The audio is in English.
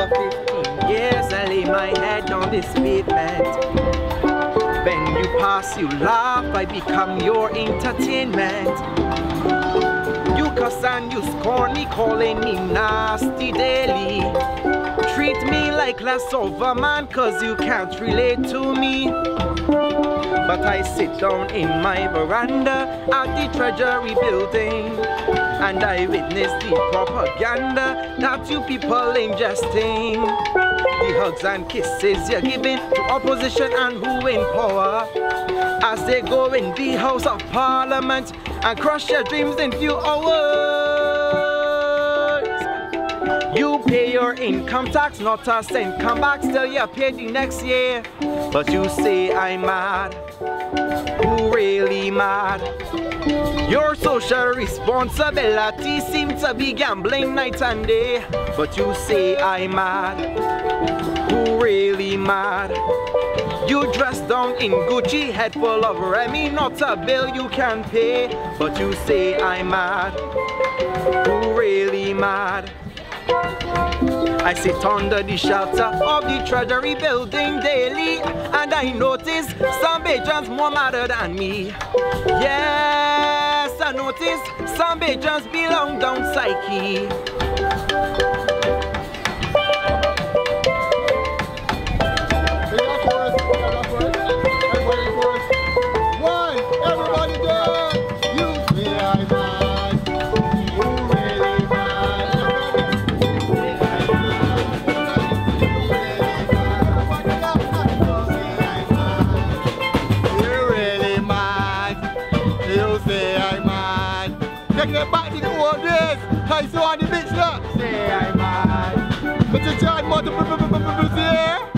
after 15 years I lay my head on this pavement. When you pass, you laugh, I become your entertainment. You cuss and you scorn me, calling me nasty daily. Treat me like less of a man, cause you can't relate to me. But I sit down in my veranda at the Treasury building, and I witness the propaganda that you people ingesting. The hugs and kisses you're giving to opposition and who in power, as they go in the House of Parliament and crush your dreams in few hours. You pay your income tax, not a cent come back, still you pay the next year. But you say I'm mad. Who really mad? Your social responsibility seems to be gambling night and day. But you say I'm mad. Who really mad? You dress down in Gucci, head full of Remy, not a bill you can pay. But you say I'm mad. Who really mad? I sit under the shelter of the Treasury building daily, and I notice some Bajans more madder than me. Yes, I notice some Bajans belong down psyche. Back to the old days, I saw on the beach now. Say I'm mad. But you charge Monteplasir.